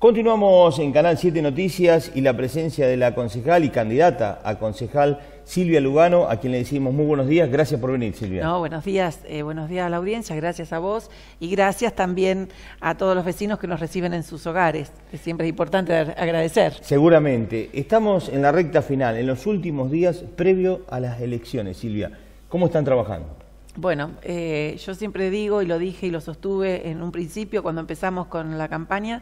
Continuamos en Canal 7 Noticias y la presencia de la concejal y candidata a concejal Silvia Lugano, a quien le decimos muy buenos días. Gracias por venir, Silvia. No, buenos días a la audiencia, gracias a vos y gracias también a todos los vecinos que nos reciben en sus hogares, que siempre es importante agradecer. Seguramente. Estamos en la recta final, en los últimos días previo a las elecciones, Silvia. ¿Cómo están trabajando? Bueno, yo siempre digo, y lo dije y lo sostuve en un principio cuando empezamos con la campaña,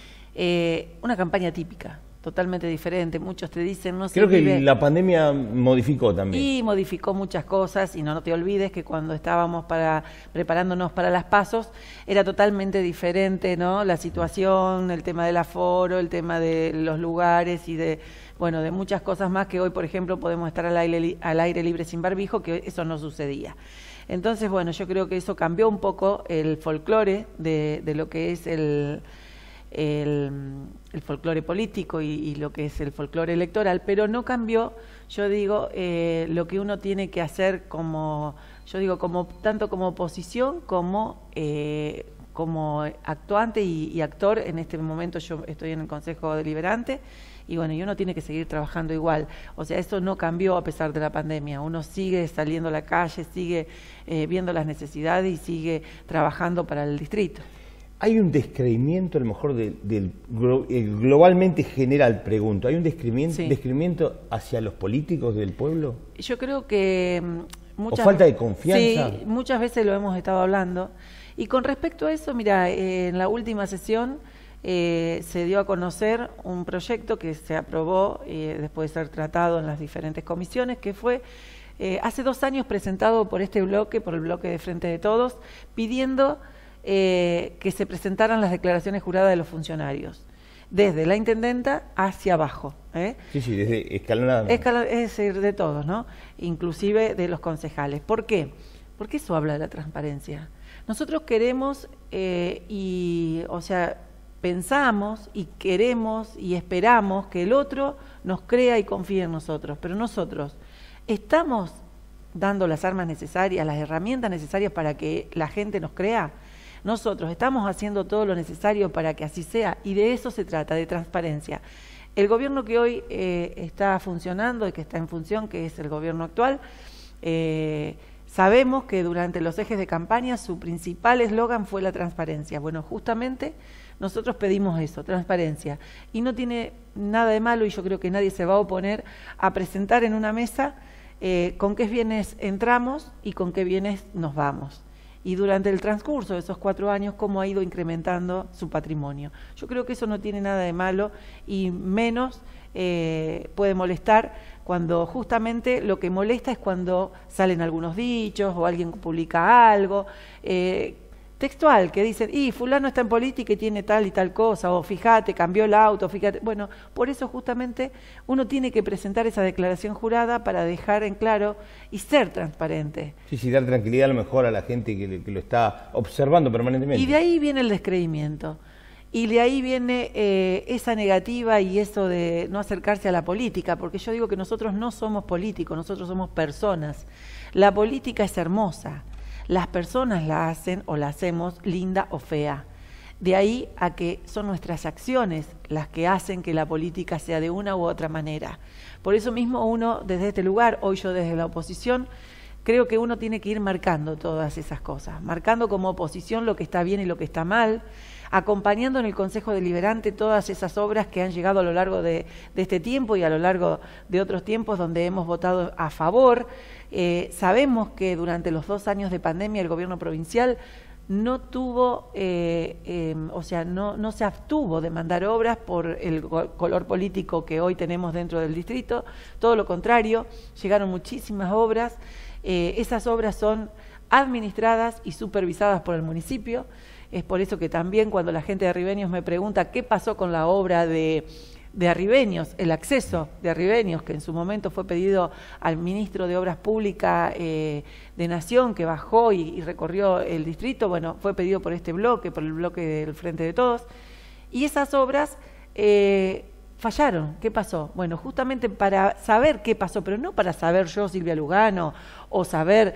una campaña típica, totalmente diferente. Muchos te dicen, no sé. Creo que la pandemia modificó también. Y modificó muchas cosas, y no te olvides que cuando estábamos preparándonos para las PASOs, era totalmente diferente, ¿no? La situación, el tema del aforo, el tema de los lugares y de muchas cosas más que hoy, por ejemplo, podemos estar al aire libre sin barbijo, que eso no sucedía. Entonces, bueno, yo creo que eso cambió un poco el folclore de lo que es el folclore político y lo que es el folclore electoral, pero no cambió, yo digo, lo que uno tiene que hacer tanto como oposición como actuante y actor. En este momento yo estoy en el Consejo Deliberante y uno tiene que seguir trabajando igual. O sea, eso no cambió a pesar de la pandemia. Uno sigue saliendo a la calle, sigue viendo las necesidades y sigue trabajando para el distrito. ¿Hay un descreimiento, a lo mejor, globalmente general, pregunto, ¿hay un descreimiento hacia los políticos del pueblo? Yo creo que ¿O falta de confianza? Sí, muchas veces lo hemos estado hablando. Y con respecto a eso, mira, en la última sesión se dio a conocer un proyecto que se aprobó después de ser tratado en las diferentes comisiones, que fue hace 2 años presentado por este bloque, por el bloque de Frente de Todos, pidiendo que se presentaran las declaraciones juradas de los funcionarios, desde la intendenta hacia abajo. Sí, desde escalonada. Es decir, de todos, ¿no? Inclusive de los concejales. ¿Por qué? Porque eso habla de la transparencia. Nosotros queremos, pensamos y queremos y esperamos que el otro nos crea y confíe en nosotros, pero nosotros estamos dando las armas necesarias, las herramientas necesarias para que la gente nos crea. Nosotros estamos haciendo todo lo necesario para que así sea, y de eso se trata, de transparencia. El gobierno que hoy está funcionando y que está en función, que es el gobierno actual, sabemos que durante los ejes de campaña su principal eslogan fue la transparencia. Bueno, justamente nosotros pedimos eso, transparencia. Y no tiene nada de malo, y yo creo que nadie se va a oponer a presentar en una mesa con qué bienes entramos y con qué bienes nos vamos. Y durante el transcurso de esos 4 años, cómo ha ido incrementando su patrimonio. Yo creo que eso no tiene nada de malo, y menos puede molestar cuando justamente lo que molesta es cuando salen algunos dichos o alguien publica algo textual, que dicen, fulano está en política y tiene tal y tal cosa, o fíjate, cambió el auto, fíjate. Bueno, por eso justamente uno tiene que presentar esa declaración jurada para dejar en claro y ser transparente. Sí, dar tranquilidad a lo mejor a la gente que lo está observando permanentemente. Y de ahí viene el descreimiento. Y de ahí viene esa negativa y eso de no acercarse a la política, porque yo digo que nosotros no somos políticos, nosotros somos personas. La política es hermosa. Las personas la hacen o la hacemos linda o fea. De ahí a que son nuestras acciones las que hacen que la política sea de una u otra manera. Por eso mismo uno, desde este lugar, hoy yo desde la oposición, creo que uno tiene que ir marcando todas esas cosas, marcando como oposición lo que está bien y lo que está mal, acompañando en el Consejo Deliberante todas esas obras que han llegado a lo largo de este tiempo y a lo largo de otros tiempos donde hemos votado a favor. Sabemos que durante los 2 años de pandemia el gobierno provincial no tuvo, no se abstuvo de mandar obras por el color político que hoy tenemos dentro del distrito. Todo lo contrario, llegaron muchísimas obras. Esas obras son administradas y supervisadas por el municipio. Es por eso que también cuando la gente de Arribeños me pregunta qué pasó con la obra de Arribeños, el acceso de Arribeños, que en su momento fue pedido al ministro de Obras Públicas de Nación, que bajó y recorrió el distrito, bueno, fue pedido por este bloque, por el bloque del Frente de Todos, y esas obras fallaron. ¿Qué pasó? Bueno, justamente para saber qué pasó, pero no para saber yo, Silvia Lugano, o saber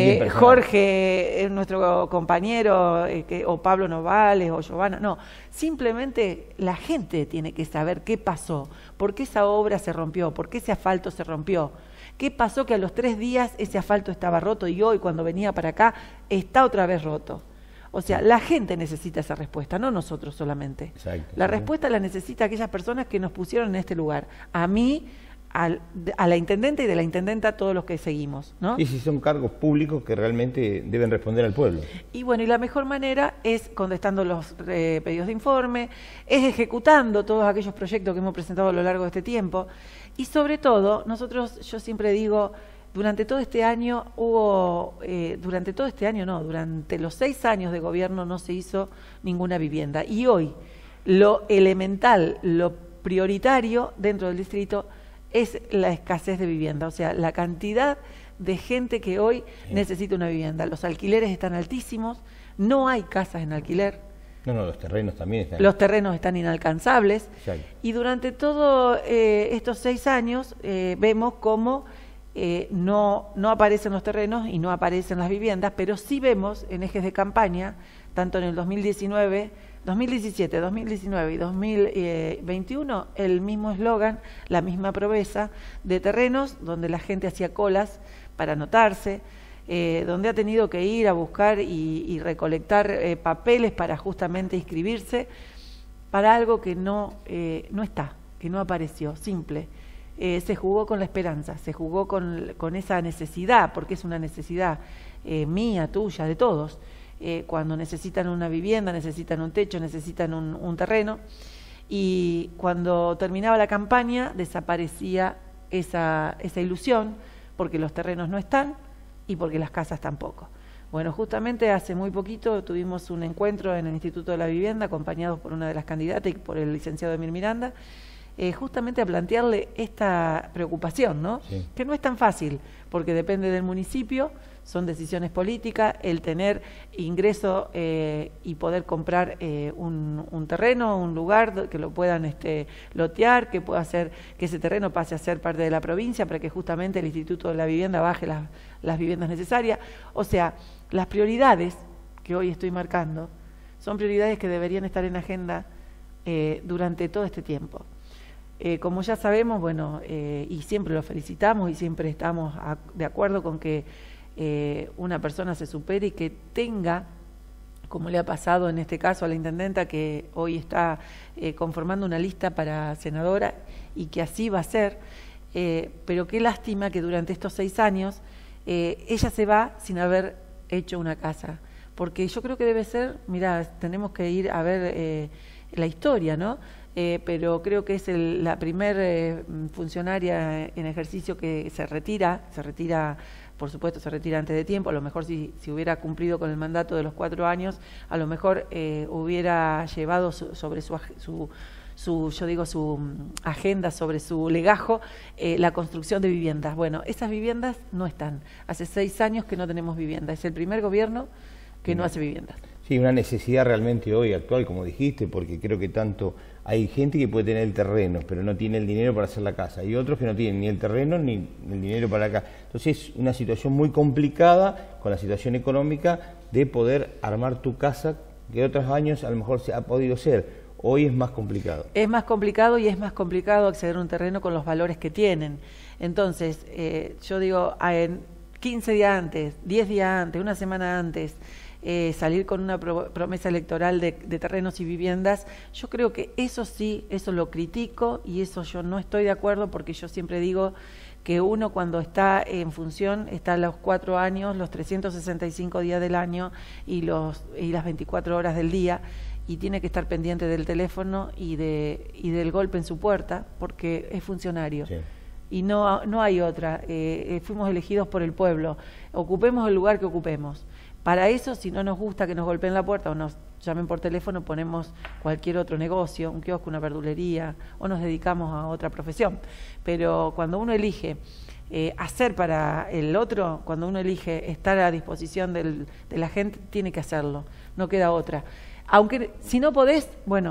Jorge, nuestro compañero, o Pablo Novales, o Giovanna, no. Simplemente la gente tiene que saber qué pasó, por qué esa obra se rompió, por qué ese asfalto se rompió. ¿Qué pasó que a los 3 días ese asfalto estaba roto y hoy cuando venía para acá está otra vez roto? O sea, la gente necesita esa respuesta, no nosotros solamente. Exacto, la respuesta la necesita aquellas personas que nos pusieron en este lugar. A mí, a la intendente y de la intendenta a todos los que seguimos, ¿no? Y si son cargos públicos que realmente deben responder al pueblo. Y bueno, y la mejor manera es contestando los pedidos de informe, es ejecutando todos aquellos proyectos que hemos presentado a lo largo de este tiempo. Y sobre todo, yo siempre digo, durante todo este año durante los 6 años de gobierno no se hizo ninguna vivienda. Y hoy, lo elemental, lo prioritario dentro del distrito es la escasez de vivienda, o sea, la cantidad de gente que hoy necesita una vivienda. Los alquileres están altísimos, no hay casas en alquiler. No, los terrenos también están. Los terrenos están inalcanzables. Exacto. Y durante todos estos 6 años vemos cómo no aparecen los terrenos y no aparecen las viviendas, pero sí vemos en ejes de campaña, tanto en el 2017, 2019 y 2021, el mismo eslogan, la misma promesa de terrenos donde la gente hacía colas para anotarse, donde ha tenido que ir a buscar y recolectar papeles para justamente inscribirse para algo que no está, que no apareció, simple. Se jugó con la esperanza, se jugó con esa necesidad, porque es una necesidad mía, tuya, de todos. Cuando necesitan una vivienda, necesitan un techo, necesitan un terreno, y cuando terminaba la campaña desaparecía esa ilusión, porque los terrenos no están y porque las casas tampoco. Bueno, justamente hace muy poquito tuvimos un encuentro en el Instituto de la Vivienda, acompañados por una de las candidatas y por el licenciado Emil Miranda, justamente a plantearle esta preocupación, ¿no? Sí. Que no es tan fácil, porque depende del municipio, son decisiones políticas, el tener ingreso y poder comprar un terreno, un lugar que lo puedan lotear, que pueda hacer que ese terreno pase a ser parte de la provincia para que justamente el Instituto de la Vivienda baje las viviendas necesarias. O sea, las prioridades que hoy estoy marcando son prioridades que deberían estar en agenda durante todo este tiempo. Como ya sabemos, bueno, y siempre lo felicitamos y siempre estamos de acuerdo con que una persona se supere y que tenga, como le ha pasado en este caso a la intendenta, que hoy está conformando una lista para senadora y que así va a ser, pero qué lástima que durante estos 6 años ella se va sin haber hecho una casa, porque yo creo que debe ser, mirá, tenemos que ir a ver la historia, ¿no? Pero creo que es la primer funcionaria en ejercicio que se retira, por supuesto se retira antes de tiempo, a lo mejor si hubiera cumplido con el mandato de los 4 años, a lo mejor hubiera llevado sobre su agenda, sobre su legajo, la construcción de viviendas. Bueno, esas viviendas no están, hace 6 años que no tenemos vivienda, es el primer gobierno que no hace viviendas. Sí, una necesidad realmente hoy actual, como dijiste, porque creo que tanto hay gente que puede tener el terreno, pero no tiene el dinero para hacer la casa, y otros que no tienen ni el terreno ni el dinero para acá. Entonces es una situación muy complicada con la situación económica de poder armar tu casa, que otros años a lo mejor se ha podido ser. Hoy es más complicado. Es más complicado y es más complicado acceder a un terreno con los valores que tienen. Entonces, yo digo, en 15 días antes, 10 días antes, una semana antes, salir con una promesa electoral de terrenos y viviendas, yo creo que eso sí, eso lo critico y eso yo no estoy de acuerdo, porque yo siempre digo que uno cuando está en función está los 4 años, los 365 días del año y las 24 horas del día, y tiene que estar pendiente del teléfono y del golpe en su puerta, porque es funcionario. Sí. Y no hay otra. Fuimos elegidos por el pueblo, ocupemos el lugar que ocupemos. Para eso, si no nos gusta que nos golpeen la puerta o nos llamen por teléfono, ponemos cualquier otro negocio, un kiosco, una verdulería, o nos dedicamos a otra profesión. Pero cuando uno elige hacer para el otro, cuando uno elige estar a disposición de la gente, tiene que hacerlo, no queda otra. Aunque si no podés, bueno,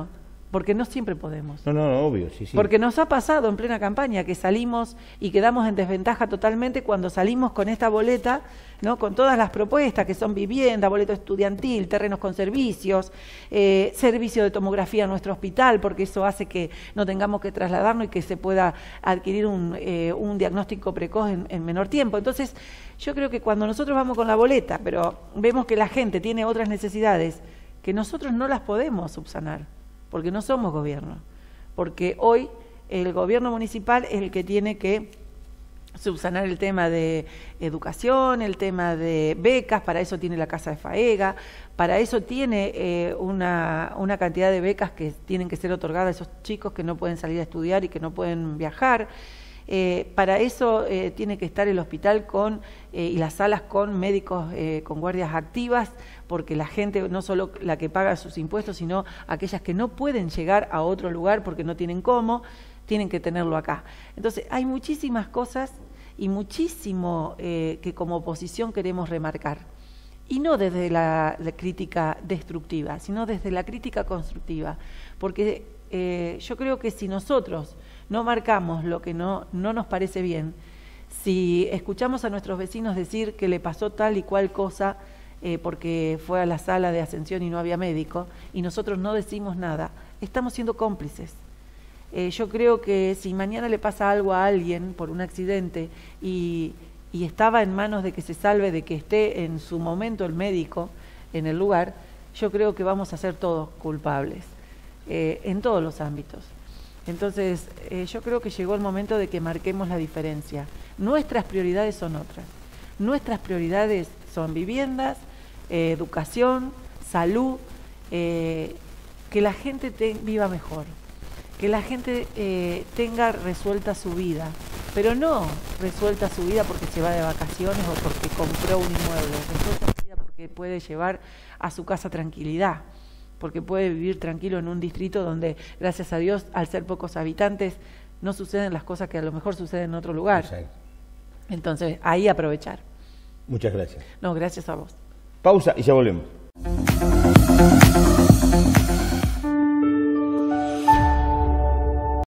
porque no siempre podemos. No, obvio, sí. Porque nos ha pasado en plena campaña que salimos y quedamos en desventaja totalmente cuando salimos con esta boleta, ¿no? Con todas las propuestas que son vivienda, boleto estudiantil, terrenos con servicios, servicio de tomografía en nuestro hospital, porque eso hace que no tengamos que trasladarnos y que se pueda adquirir un diagnóstico precoz en menor tiempo. Entonces, yo creo que cuando nosotros vamos con la boleta, pero vemos que la gente tiene otras necesidades que nosotros no las podemos subsanar, porque no somos gobierno, porque hoy el gobierno municipal es el que tiene que subsanar el tema de educación, el tema de becas, para eso tiene la Casa de Faega, para eso tiene una cantidad de becas que tienen que ser otorgadas a esos chicos que no pueden salir a estudiar y que no pueden viajar. Para eso tiene que estar el hospital y las salas con médicos con guardias activas, porque la gente, no solo la que paga sus impuestos, sino aquellas que no pueden llegar a otro lugar porque no tienen cómo, tienen que tenerlo acá. Entonces, hay muchísimas cosas y muchísimo que como oposición queremos remarcar. Y no desde la crítica destructiva, sino desde la crítica constructiva. Porque yo creo que si nosotros no marcamos lo que no nos parece bien, si escuchamos a nuestros vecinos decir que le pasó tal y cual cosa porque fue a la sala de Ascensión y no había médico, y nosotros no decimos nada, estamos siendo cómplices. Yo creo que si mañana le pasa algo a alguien por un accidente y estaba en manos de que se salve, de que esté en su momento el médico en el lugar, yo creo que vamos a ser todos culpables, en todos los ámbitos. Entonces, yo creo que llegó el momento de que marquemos la diferencia. Nuestras prioridades son otras. Nuestras prioridades son viviendas, educación, salud, que la gente viva mejor, que la gente tenga resuelta su vida, pero no resuelta su vida porque se va de vacaciones o porque compró un inmueble, resuelta su vida porque puede llevar a su casa tranquilidad, porque puede vivir tranquilo en un distrito donde, gracias a Dios, al ser pocos habitantes, no suceden las cosas que a lo mejor suceden en otro lugar. Exacto. Entonces, ahí aprovechar. Muchas gracias. No, gracias a vos. Pausa y ya volvemos.